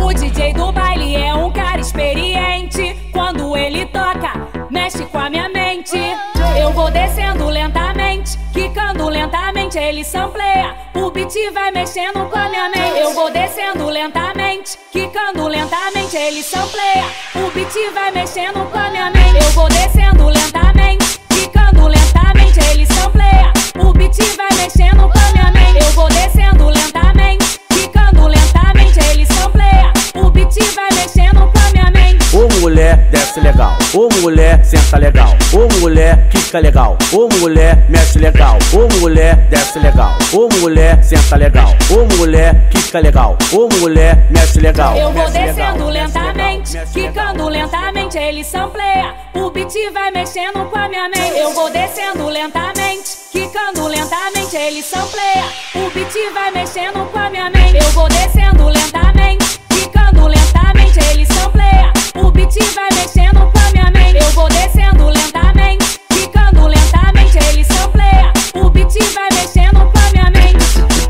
O DJ do baile é um cara experiente. Quando ele toca, mexe com a minha mente. Eu vou descendo lentamente, quicando lentamente, ele sampleia. O beat vai mexendo com a minha mente. Eu vou descendo lentamente, quicando lentamente, ele sampleia. O beat vai mexendo com a minha mente. Eu vou descendo lentamente, quicando lentamente, ele sampleia. O beat vai mexendo com a minha mente. Eu vou descendo lentamente, quicando lentamente, ele sampleia. O beat vai mexendo com a minha mente. Ô mulher, desce legal. Ô mulher, senta legal. Ô mulher, quica legal. Ô mulher, mexe legal. Ô mulher, desce legal. Ô mulher, senta legal. Ô mulher, quica legal. Ô mulher, mexe legal. Eu vou descendo lentamente, quicando lentamente, ele sampleia. O beat vai mexendo com a minha mente. Eu vou descendo lentamente, quicando lentamente, ele sampleia. O beat vai mexendo com a minha mente. Eu vou descendo lentamente, quicando lentamente, ele sampleia. O beat vai mexendo com a minha mente. Eu vou descendo lentamente, quicando lentamente, ele sampleia. O beat vai mexendo com a minha mente.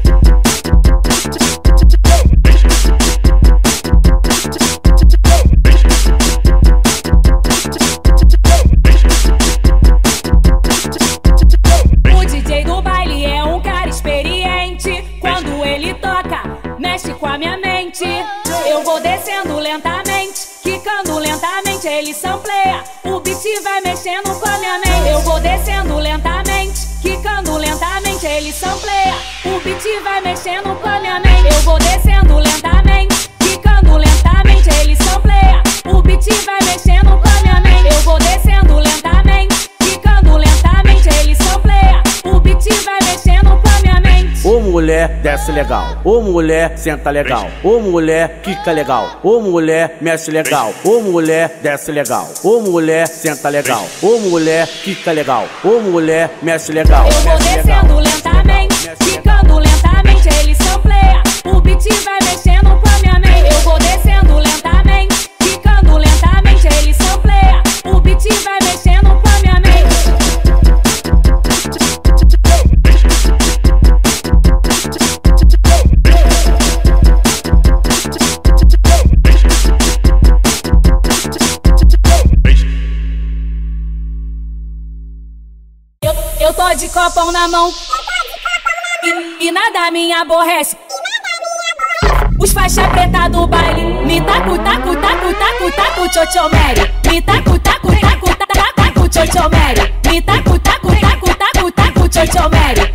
O DJ do baile é um cara experiente. Quando ele toca, mexe com a minha mente. Eu vou descendo lentamente, quicando lentamente, ele sampleia. O beat vai mexendo com a minha mente. Eu vou descendo lentamente, quicando lentamente, ele sampleia. O beat vai mexendo com a minha mente. Eu vou descendo lentamente, quicando lentamente, ele sampleia. O beat vai mexendo com a minha mente. Eu vou descendo lentamente, quicando lentamente, ele sampleia. O beat vai mexendo com a minha mente. Ô mulher, desce legal. Ô mulher, senta legal. Ô mulher, quica legal. Ô mulher, mexe legal. Ô mulher, desce legal. Ô mulher, senta legal. Ô mulher, quica legal. Ô mulher, mexe legal. Eu vou descendo lentamente, quicando lentamente, ele sampleia. O beat vai mexendo com a minha mente. Eu vou descendo lentamente, quicando lentamente, ele sampleia. O beat vai mexendo com a minha mente. Eu tô de copão na mão e nada me aborrece. Os faixa preta do baile me taco, taco, taco, taco, taco, tchotchomere. Me taco, taco, taco, taco, taco, tchotchomere. Me taco, taco, taco, taco, taco, tchotchomere.